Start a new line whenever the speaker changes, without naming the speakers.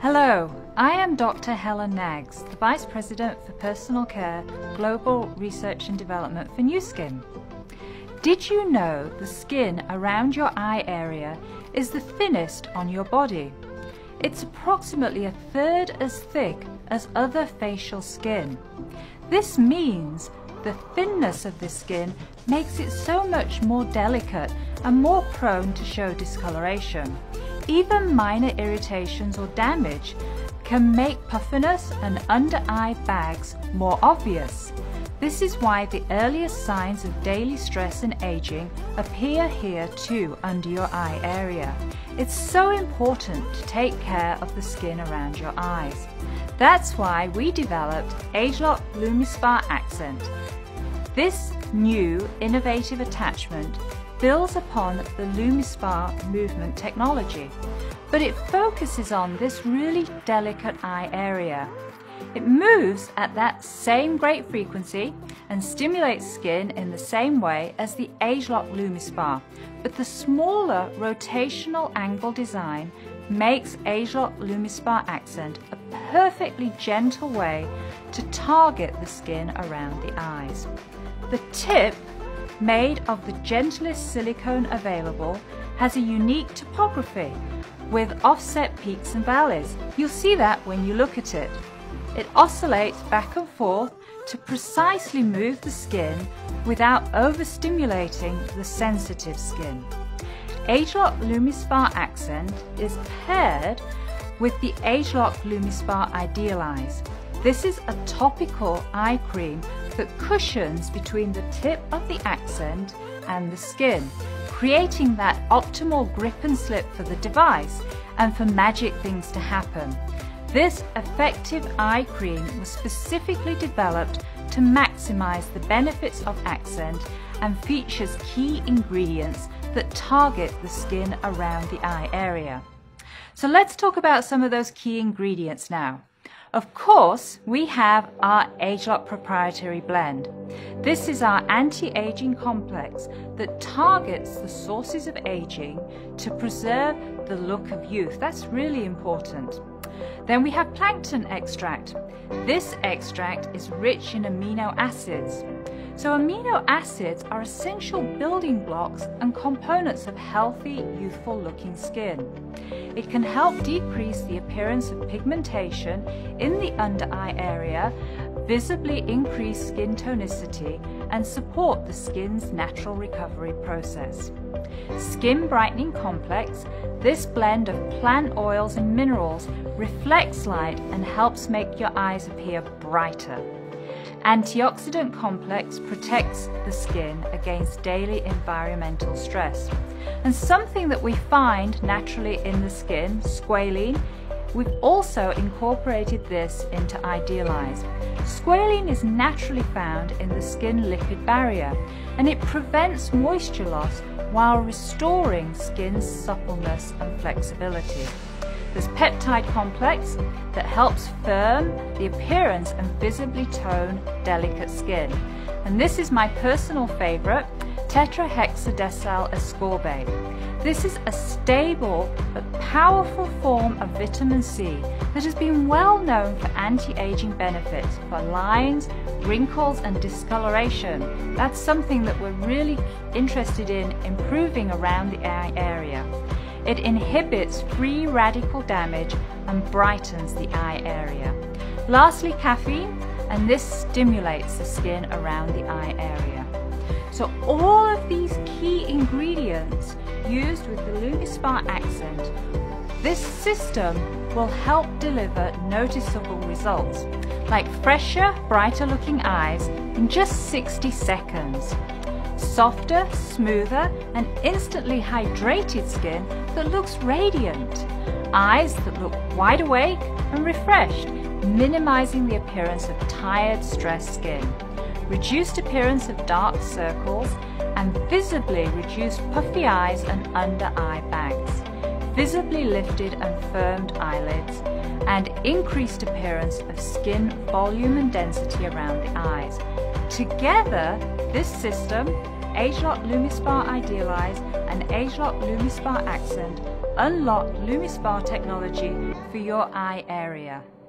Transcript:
Hello, I am Dr. Helen Knaggs, the Vice President for Personal Care, Global Research and Development for Nu Skin. Did you know the skin around your eye area is the thinnest on your body? It's approximately a third as thick as other facial skin. This means the thinness of the skin makes it so much more delicate and more prone to show discoloration. Even minor irritations or damage can make puffiness and under-eye bags more obvious. This is why the earliest signs of daily stress and aging appear here too, under your eye area. It's so important to take care of the skin around your eyes. That's why we developed ageLOC LumiSpa Accent. This new innovative attachment builds upon the LumiSpa movement technology, but it focuses on this really delicate eye area. It moves at that same great frequency and stimulates skin in the same way as the ageLOC LumiSpa, but the smaller rotational angle design makes ageLOC LumiSpa Accent a perfectly gentle way to target the skin around the eyes. The tip, made of the gentlest silicone available, has a unique topography with offset peaks and valleys. You'll see that when you look at it. It oscillates back and forth to precisely move the skin without overstimulating the sensitive skin. ageLOC LumiSpa Accent is paired with the ageLOC LumiSpa IdealEyes. This is a topical eye cream that cushions between the tip of the accent and the skin, creating that optimal grip and slip for the device and for magic things to happen. This effective eye cream was specifically developed to maximize the benefits of accent and features key ingredients that target the skin around the eye area. So let's talk about some of those key ingredients now. Of course, we have our ageLOC proprietary blend. This is our anti-aging complex that targets the sources of aging to preserve the look of youth. That's really important. Then we have plankton extract. This extract is rich in amino acids. So amino acids are essential building blocks and components of healthy, youthful looking skin. It can help decrease the appearance of pigmentation in the under eye area, visibly increase skin tonicity, and support the skin's natural recovery process. Skin brightening complex. This blend of plant oils and minerals reflects light and helps make your eyes appear brighter. Antioxidant complex protects the skin against daily environmental stress. And something that we find naturally in the skin, squalene, we've also incorporated this into IdealEyes. Squalene is naturally found in the skin lipid barrier, and it prevents moisture loss while restoring skin's suppleness and flexibility. There's peptide complex that helps firm the appearance and visibly tone delicate skin. And this is my personal favorite, tetrahexadecyl ascorbate. This is a stable but powerful form of vitamin C that has been well known for anti-aging benefits for lines, wrinkles and discoloration. That's something that we're really interested in improving around the eye area. It inhibits free radical damage and brightens the eye area. Lastly, caffeine, and this stimulates the skin around the eye area. So all of these key ingredients used with the LumiSpa Accent, this system will help deliver noticeable results, like fresher, brighter looking eyes in just 60 seconds. Softer, smoother and instantly hydrated skin that looks radiant. Eyes that look wide awake and refreshed, minimizing the appearance of tired, stressed skin. Reduced appearance of dark circles and visibly reduced puffy eyes and under eye bags. Visibly lifted and firmed eyelids and increased appearance of skin volume and density around the eyes. Together, this system, ageLOC LumiSpa IdealEyes and ageLOC LumiSpa Accent unlock LumiSpa technology for your eye area.